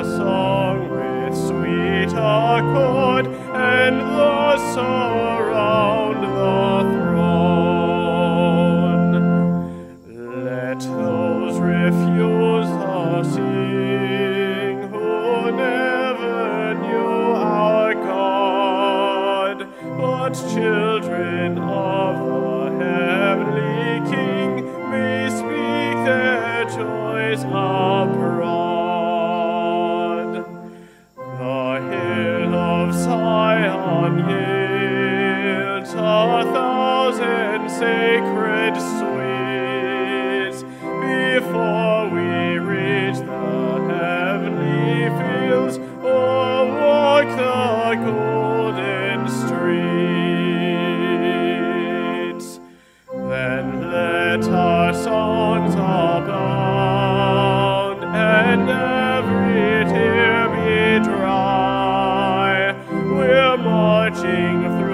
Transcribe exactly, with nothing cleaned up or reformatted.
song with sweet accord, and thus surround the throne. Let those refuse the sing who never knew our God, but children of the heavenly King may speak their joys abroad. The hill of Zion yields a thousand sacred sweets before we reach the heavenly fields or walk the golden streets. Then let our songs abound and every tear be dry. We're marching through